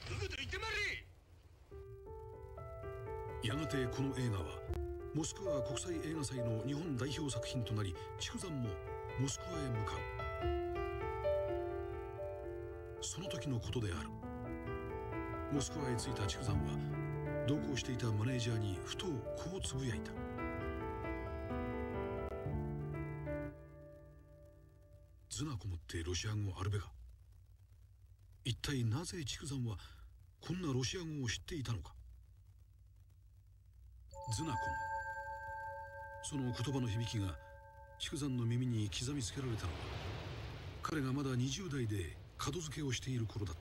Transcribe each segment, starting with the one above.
ぐと言ってまれ。 やがてこの映画はモスクワ国際映画祭の日本代表作品となり、筑山もモスクワへ向かう。その時のことである。モスクワへ着いた筑山は同行していたマネージャーにふとこうつぶやいた。ズナコムってロシア語あるべか。一体なぜ筑山はこんなロシア語を知っていたのか。ズナコム、その言葉の響きが筑山の耳に刻みつけられたのは、彼がまだ20代で門付けをしている頃だった。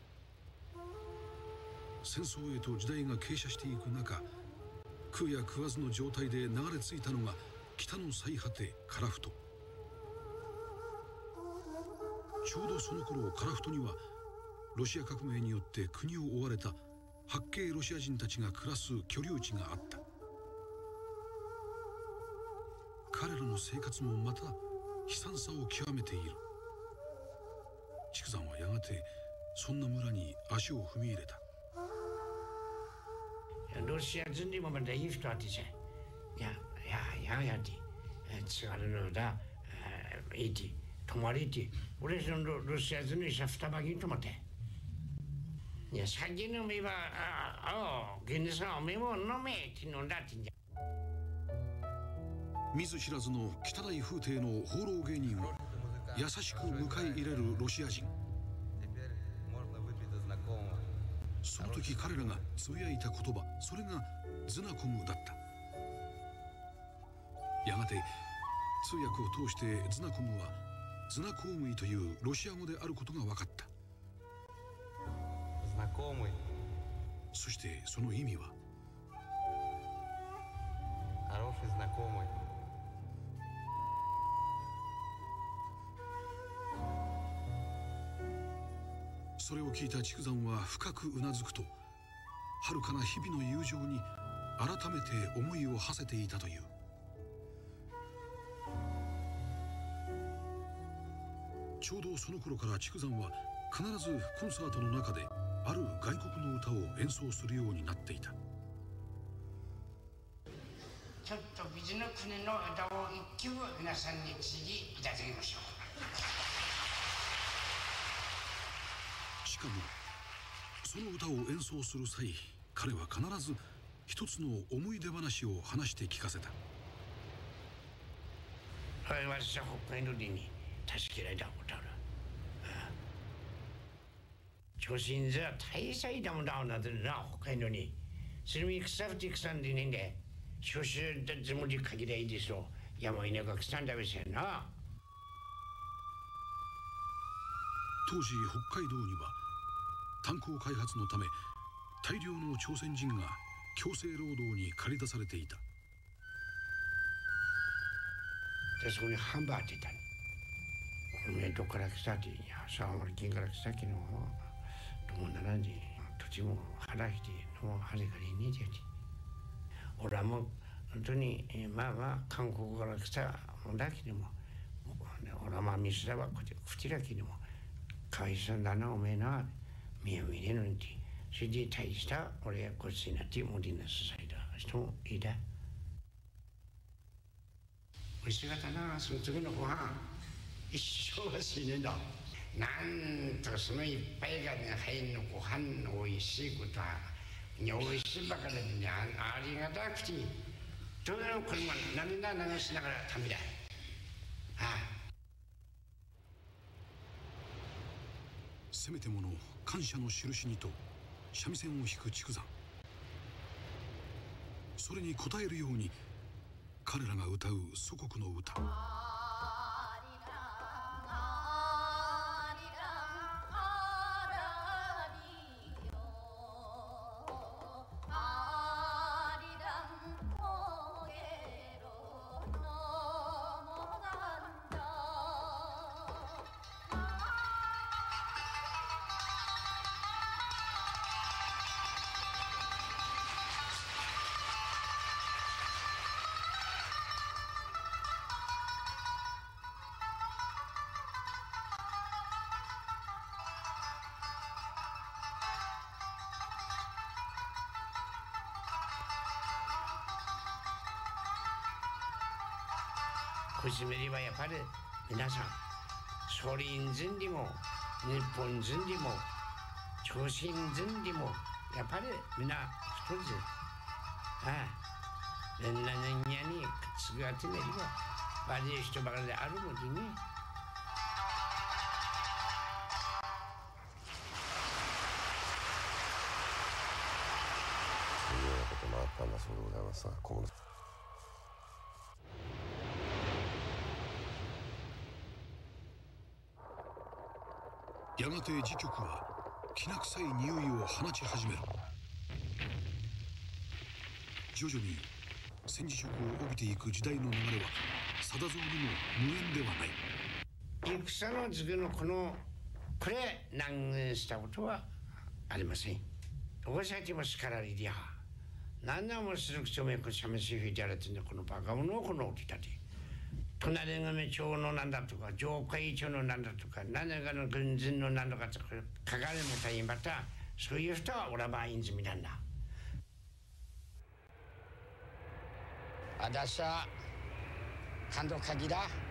戦争へと時代が傾斜していく中、食うや食わずの状態で流れ着いたのが北の最果てカラフト。ちょうどその頃カラフトにはロシア革命によって国を追われた白系ロシア人たちが暮らす居留地があった。彼らの生活もまた悲惨さを極めている。筑山はやがてそんな村に足を踏み入れた。 ロシア人にもまだいい人あってさ、やって津軽のだいて泊まりて、俺そのロシア人にさ二巻に泊まって、いや先のめは現実のめも飲めって飲んだってんじゃ。 見ず知らずの汚い風体の放浪芸人を優しく迎え入れるロシア人。その時彼らがつぶやいた言葉、それがズナコムだった。やがて通訳を通してズナコムはズナコームイというロシア語であることが分かった。そしてその意味は、それを聞いた筑山は深くうなずくと、遥かな日々の友情に改めて思いを馳せていたという。ちょうどその頃から筑山は必ずコンサートの中である外国の歌を演奏するようになっていた。 ちょっと別の国の歌を一曲皆さんに聴いていただきましょう。 しかもその歌を演奏する際、彼は必ず一つの思い出話を話して聞かせた。 私は北海道に助けられたことある。超新座大祭だもんだなってな、北海道にそれに腐って腐んでねえんで、少子だつもり限りゃいいですよ。山稲が腐んだべせんな。 当時北海道には炭鉱開発のため大量の朝鮮人が強制労働に駆り出されていた。 でそこにハンバーって言ったの。これどこから来たって、いやさあ金から来たけどもどうならんで、土地も払いてのあれからいねえじゃて、俺はもう本当にまあ韓国から来たもんだけども、俺はまあミスだわこちらけども、かわいそうだなおめえな、見え見れるんで、それで大した俺やこっちになってモディナスサイド人もいいだ。おいしかったな、その次のご飯一生は死ねんだ。なんとそのいっぱいがね入るのご飯のおいしいことはおいしいばかりでね、ありがたくてどういうの車涙流しながら食べだ。 せめてもの感謝の印にと三味線を弾く筑山。それに応えるように彼らが歌う祖国の歌。 節目にはやっぱり皆さんソ連人でも日本人でも朝鮮人でもやっぱり皆一つみんな人間にくっつくあてねりはバリエ人ばかりであるのにね。 そういうようなこともあったんだそうでございますが、小室さん。 やがて時局はきな臭い匂いを放ち始める。徐々に戦時色を帯びていく時代の流れは定蔵にも無縁ではない。 戦の次のこれ難言したことはありません。どこさても叱られりゃ何年もするくちょめくしゃめしふいてやれてんだこのバカ者をこの起きたで。隣組長のなんだとか上会長のなんだとか何かの軍人のなんだかとか書かれもたいまたそういう人は俺はまあいいんずみなんだ。私は感動書きだ。